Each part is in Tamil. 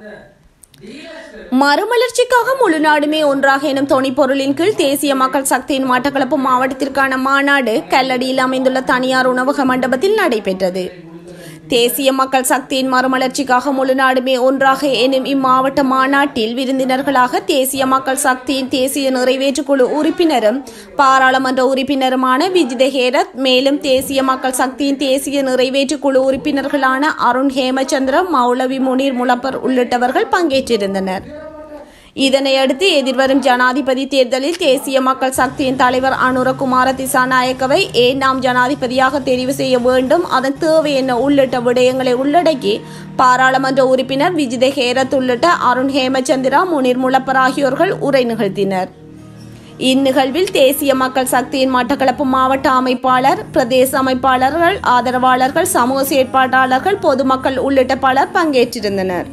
மறுமலர்ச்சிக்காக முழு நாடுமே ஒன்றாக எனும் தொனிப்பொருளின் கீழ் தேசிய மக்கள் சக்தியின் மட்டக்களப்பு மாவட்டத்திற்கான மாநாடு கல்லடியில் அமைந்துள்ள தனியார் உணவக மண்டபத்தில் நடைபெற்றது. தேசிய மக்கள் சக்தியின் மறுமலர்ச்சிக்காக முழு நாடுமே ஒன்றாக எனும் இம்மாவட்ட மாநாட்டில் விருந்தினர்களாக தேசிய மக்கள் சக்தியின் தேசிய நிறைவேற்றுக்குழு உறுப்பினரும் பாராளுமன்ற உறுப்பினருமான விஜித ஹேரத், மேலும் தேசிய மக்கள் சக்தியின் தேசிய நிறைவேற்றுக்குழு உறுப்பினர்களான அருண் ஹேமச்சந்திர, மௌலவி முனீர் முலப்பர் உள்ளிட்டவர்கள் பங்கேற்றிருந்தனர். இதனையடுத்து எதிர்வரும் ஜனாதிபதி தேர்தலில் தேசிய மக்கள் சக்தியின் தலைவர் அனுரகுமார திசாநாயக்கவை ஏன் நாம் ஜனாதிபதியாக தெரிவு செய்ய வேண்டும், அதன் தேவை என்ன உள்ளிட்ட விடயங்களை உள்ளடக்கி பாராளுமன்ற உறுப்பினர் விஜித ஹேரத் உள்ளிட்ட அருண் ஹேமச்சந்திரா, முனீர் முலப்பர் ஆகியோர்கள் உரை நிகழ்த்தினர். இந்நிகழ்வில் தேசிய மக்கள் சக்தியின் மட்டக்களப்பு மாவட்ட அமைப்பாளர், பிரதேச அமைப்பாளர்கள், ஆதரவாளர்கள், சமூக செயற்பாட்டாளர்கள், பொதுமக்கள் உள்ளிட்ட பலர் பங்கேற்றிருந்தனர்.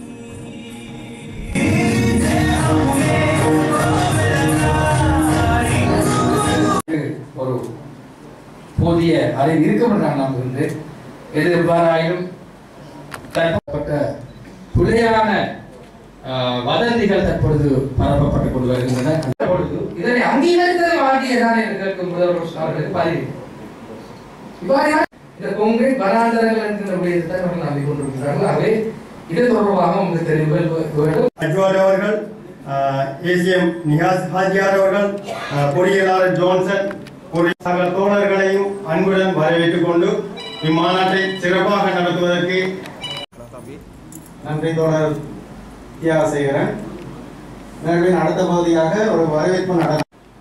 ஒரு போதிய அறிவு இருக்கும் நாம் இருந்து எதிர்பாராயும் தற்பட்ட புலையான வதந்திகள் தற்பொழுது பரப்பப்பட்டுக் கொண்டு வருகின்றன. இதனை அங்கீகரித்ததை வாங்கியதான் எங்களுக்கு முதல்வர் அவர்களுக்கு பதிவு. இந்த கொங்கை வராந்தரங்கள் என்கின்ற விடயத்தை அவர்கள் நம்பிக் கொண்டிருக்கிறார்கள். ஆகவே இது தொடர்பாக உங்களுக்கு தெரிவிக்க அவர்கள், ஏசிஎம் நிஹாஸ் ஹாஜியார் அவர்கள், பொறியியலாளர் ஜோன்சன், தோழர்களையும் அன்புடன் வரவேற்றுக் கொண்டு இம்மாநாட்டை சிறப்பாக நடத்துவதற்கு நன்றி தோழர் தியாகசேகரன். அடுத்த பகுதியாக ஒரு வரவேற்பு நடக்கும்.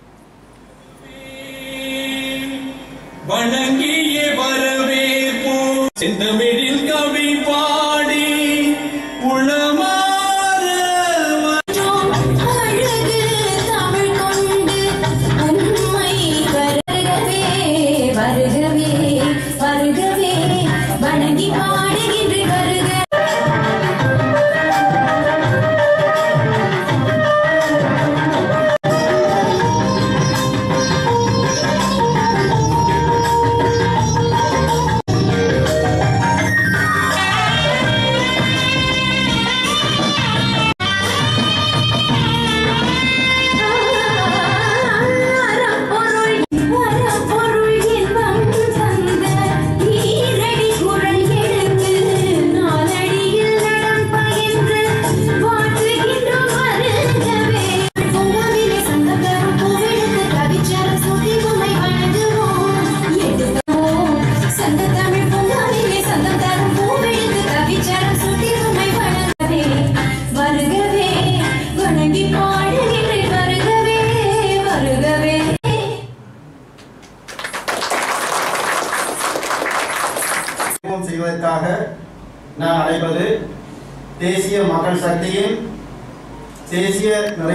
செய்வதற்காக நான் அழைப்பது தேசிய மக்கள் சக்தியின் தேசிய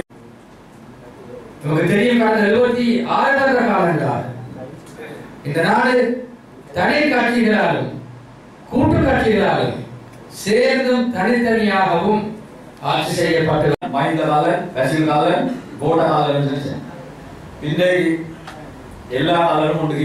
நமக்கு தெரியும். கடந்த 76 காலங்களாக இந்த நாடு தனி கட்சிகளாலும் கூட்டு கட்சிகளாலும் சேர்ந்தும் தனித்தனியாகவும் ஆட்சி செய்யப்பட்டு மஹிந்த காலன், ரஷீல் காலன், கோட காலன் இன்றைக்கு எல்லா காலரும் உண்டு.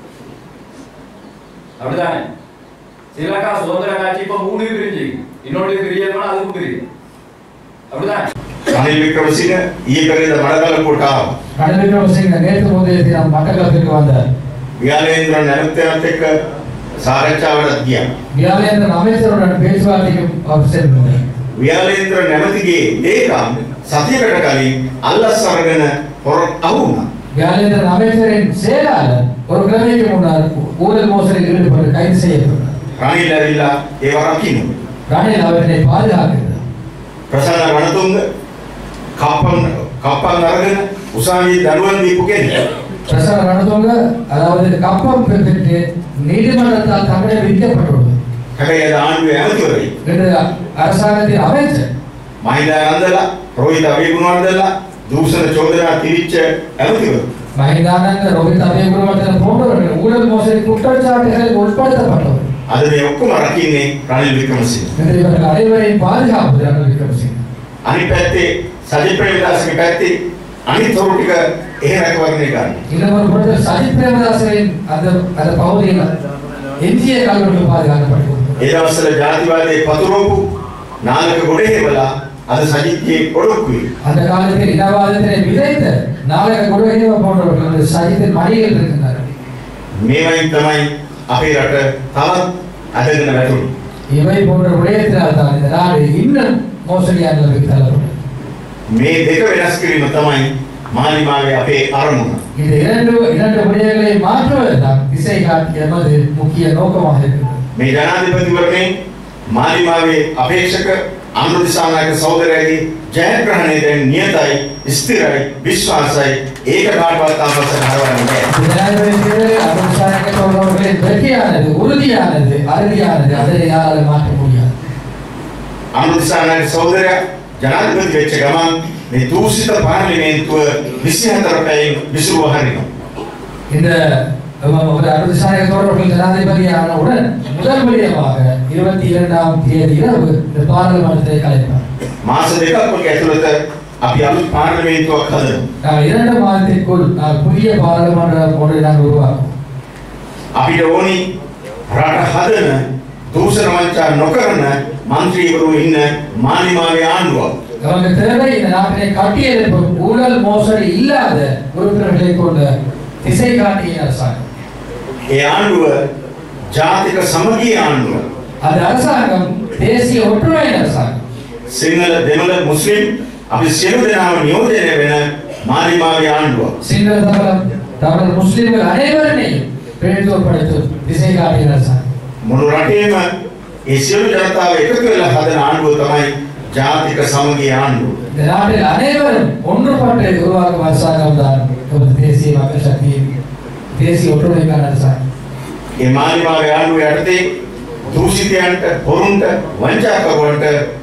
அப்படிதானே? ஸ்ரீலங்கா சுதந்திர கட்சி இப்ப 3 பிரிஞ்சு, இன்னொரு பிரியமா அதுக்கும் பிரியும். அப்படிதான் ரணில் விக்ரமசிங்க ඊයේ මඩකලපුවට ආවා. රනිල් වික්‍රමසිංහ நேற்று முதலில் மட்டக்களப்பிற்கு வந்தார். வியாழேந்திர නැමැත්තත් එක්ක සාකච්ඡාවටත් ගියා. வியாழேந்திர அமைச்சருடன் பேச்சுவார்த்தைக்கும் அவர் சென்றார். වියාලේන්ද්‍ර නැමැතිගේ ඒකම් සතියකට කලින් අල්ලස් අරගෙන අහුණා. வியாழேந்திர அமைச்சரின் செயலாளர் ஒரு கிழமைக்கு முன்னர் ஊழல் மோசடியில் ஈடுபட்டு கைது செய்யப்பட்டார். රනිල් ඇවිල්ලා ඒව රකින්න. ரணில் அவரை பாதுகாக்கிறார். ප්‍රසන්න රණතුංග කප්පම් අරගෙන උසාවියේ දරුවන් දීපු කෙනෙක්. பிரசன்ன ரணதுங்க அதாவது கப்பம் பெற்று நீதிமன்றத்தால் தண்டனை விதிக்கப்பட்டுள்ளது. හැබැයි අද ආණ්ඩුවේ ඇමතිවරයෙක් என்று அரசாங்கத்தின் அமைச்சர் මහින්දා නන්දලා රෝහිත අබේගුණවර්ධනලා දූෂණ චෝදනා තිරිච්ච ඇමතිවරු மஹிந்தானந்த ரோஹித் அபேகுணவர்தன போன்றவர்கள் ஊழல் மோசடி குற்றச்சாட்டுகளில் உட்படுத்தப்பட்டவர். අද මේ ඔක්කොම රකින්නේ රනිල් වික්‍රමසිංහ. இவர்கள் அனைவரையும் பாதுகாப்பது ரணில் விக்ரமசிங்க. අනිත් පැත්තේ සජිත් ප්‍රේමදාසගේ පැත්තේ අනිත් තොරු ටික එහෙ රැකවරණය කරනවා. இன்னொரு புறத்தில் சஜித் பிரேமதாசரின் அந்த பகுதியில் எஞ்சிய கால்வர்கள் பாதுகாக்கப்பட்டுள்ளது. ඒ දවස්වල ජාතිවාදයේ පතුරවපු නාලක ගොඩේ වෙලා අද සජිත්ගේ ඔඩොක්කුයි. அந்த காலத்தில் இனவாதத்தினை விதைத்த நாளக குருஹேவ போன்றவர்கள் சஜித்தின் மடியில் இருக்கின்றனர். මේවයින් තමයි අපේ රට තවත් අදගෙන වැටුනේ. இவை போன்ற விடயத்தினால் தான் இந்த நாடு இன்னும் மோசடியான நிலைக்கு தள்ளப்பட்டது. මේ දෙක වෙනස් කිරීම තමයි මාලිමාවේ අපේ අරමුණ. இந்த இரண்டு விடயங்களை மாற்றுவதுதான் திசை காட்டி எமது முக்கிய நோக்கமாக இருக்கிறது. මේ ජනාධිපතිවරණේ මාලිමාවේ අපේක්ෂක අනුරදිසානායක සහෝදරයාගේ ජයග්‍රහණය දැන් නියතයි, ස්ථිරයි, විශ්වාසයි. ඒක කාටවත් ආපස්සට හරවන්නේ නැහැ. ஜனாதிபதி அனுசாரக அவர்களின் வெற்றியானது உறுதியானது, அறுதியானது, அதை யாராலும் மாற்ற முடியாது. අනුරදිසානායක සහෝදරයා ජනාධිපති වෙච්ච ගමන් මේ දූෂිත පාර්ලිමේන්තුව 24 පැයෙන් විසිරුව හරිනවා. இந்த அனுசாரக அவர்கள் ஜனாதிபதியானவுடன் முதல் விடயமாக 22ஆம் தேதி இரவு இந்த பார்லிமென்ட்டை கலைப்பார். මාස දෙකක් වගේ ඇතුළත අපි අලුත් පාර්ලිමේන්තුවක් හදනවා. 2 மாதத்திற்குள் புதிய பார்லிமென்ட் ஒன்றை நாங்கள் உருவாக்குவோம். අපිට ඕනි රට හදන දූෂණ වංචා නොකරන മന്ത്രിවරු ඉන්න මාලිමාවේ ආණ්ඩුවක්. நமக்கு தேவை இந்த நாட்டினை கட்டியெழுப்பும் ஊழல் மோசடி இல்லாத உறுப்பினர்களை கொண்ட திசை காட்டிய அரசாங்கம். ඒ ආණ්ඩුව ජාතික සමගිය ආණ්ඩුව. அந்த அரசாங்கம் தேசிய ஒற்றுமை அரசாங்கம். සිංහල දෙමළ මුස්ලිම් අපි සියලු දෙනාම නියෝජනය වෙන මාලිමාවේ ආණ්ඩුව. சிங்கள தமிழ் முஸ்லிம்கள் அனைவரையும் பிரதிநிதித்துவப்படுத்தும் திசை காட்டிய அரசாங்கம். මුළු රටේම ඒ සියලු ජනතාව එකතු වෙලා හදන ආණ්ඩුව තමයි ජාතික සමගිය ආණ්ඩුව. இந்த நாட்டில் அனைவரும் ஒன்றுபட்டு உருவாக்கும் அரசாங்கம் தான் தேசிய மக்கள் சக்தியின் தேசிய ஒற்றுமைக்கான அரசாங்கம். ඒ මාලිමාවේ ආණ්ඩුව යටතේ දූෂිතයන්ට, හොරුන්ට, වංචාකරුවන්ට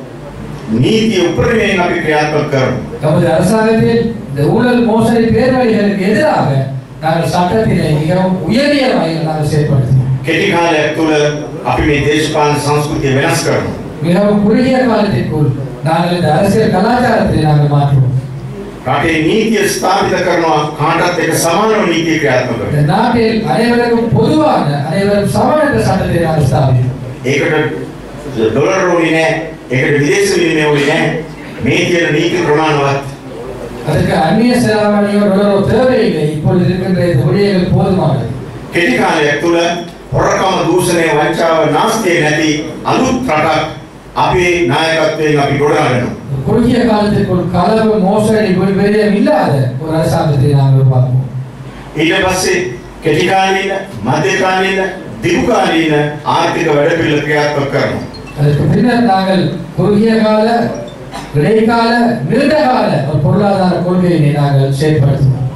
நீதி உப்பரிமையை අපි ක්‍රියාත්මක කරමු. நமது அரசாங்கத்தில் இந்த ஊழல் மோசடி பேர்வழிகளுக்கு எதிராக நாங்கள் சட்டத்தினை மிகவும் உயரிய வகையில் நாங்கள் செயல்படுத்துவோம். කෙටි කාලයක් තුළ අපි මේ දේශපාලන සංස්කෘතිය වෙනස් කරමු. மிகவும் குறுகிய காலத்திற்குள் நாங்கள் இந்த அரசியல் கலாச்சாரத்தை நாங்கள் மாற்றுவோம். රටේ නීතිය ස්ථාපිත කරනවා, කාටත් එක සමානව නීතිය ක්‍රියාත්මක இந்த කරනවා. நாட்டில் அனைவருக்கும் பொதுவான அனைவரும் சம என்ற சட்டத்தை நாங்கள் ஸ்தாபிப்போம். ඒකට ඩොලර් ඕනේ නැහැ, ඒකට විදේශ විනිමය ඕනේ නැහැ. මේ කියන නීති ප්‍රමාණවත්. அதற்கு அந்நிய செலாவணியோ டாலரோ தேவையில்லை. இப்பொழுது இருக்கின்ற இந்த விடயங்கள் போதுமானது. කෙටි කාලයක් තුළ හොරකම, දූෂණය, වංචාව, නාස්තිය නැති අලුත් රටක් අපේ නායකත්වයෙන් අපි ගොඩනගනවා. குறுகிய காலத்திற்குள் களவு, மோசடி, விபரீதம் இல்லாத ஒரு அரசாங்கத்தை நாங்கள் உருவாக்குவோம். ඊට පස්සේ කෙටි කාලීන, මධ්‍ය කාලීන, දිගු කාලීන ආර්ථික වැඩපිළිවෙළ ක්‍රියාත්මක කරනවා. அதற்கு பின்னர் நாங்கள் குறுகிய கால, இடைக்கால, நீண்ட கால ஒரு பொருளாதார கொள்கையினை நாங்கள் செயல்படுத்துவோம்.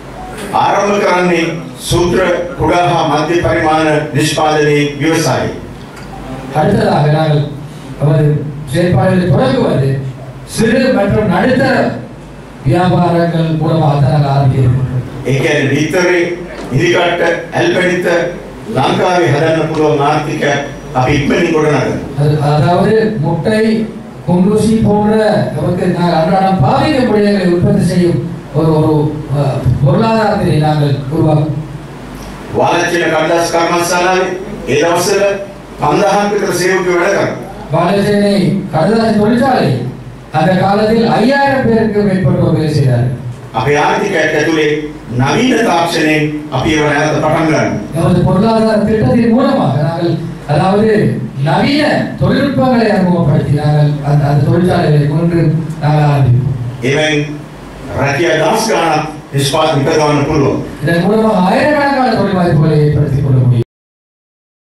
ආරම්භ කරන්නේ සූත්‍ර කුඩා හා මධ්‍ය පරිමාණ නිෂ්පාදනයේ ව්‍යවසායය. அடுத்ததாக நாங்கள் நமது செயல்பாடுகளை தொடங்குவது சிறு மற்றும் நடுத்தர வியாபாரங்கள் மூலமாக நாங்கள் ஆரம்பிக்கிறோம். ඒ කියන්නේ විතරේ ඉදිකට ඇල්පැනිත ලංකාවේ හදන්න පුළුවන් ආර්ථික අපි ඉක්මනින් ගොඩනගනවා. அதாவது முட்டை, குண்டூசி போன்ற நமக்கு நாங்கள் அன்றாடம் பாதிக்கக்கூடியவர்களை உற்பத்தி செய்யும் ஒரு பொருளாதாரத்தை நாங்கள் உருவாக்கும். වාලච්චින කණ්ඩායම් කර්මස්ථානාවේ ඒ දවස්වල 5000ක් විතර සේවකයෝ වැඩ කරනවා. வாழைச்சேனை கடதாசி தொழிற்சாலை அந்த காலத்தில் 5000 பேருக்கு மேற்பட்டோர் வேலை செய்தார்கள். අපේ ආර්ථිකයට ඇතුලේ නවීන තාක්ෂණයෙන් අපි ඒව නැවත පටන් ගන්නවා. நமது பொருளாதார திட்டத்தின் மூலமாக நாங்கள் அதாவது நவீன தொழில்நுட்பங்களை அறிமுகப்படுத்தி நாங்கள் அந்த தொழிற்சாலைகளை கொண்டு நாங்கள் ஆரம்பிப்போம். එවෙන් රැකියා දවස් ගානක් නිෂ්පාදනය කරන්න පුළුවන්. இதன் மூலமாக ஆயிரக்கணக்கான தொழில் வாய்ப்புகளை ஏற்படுத்தி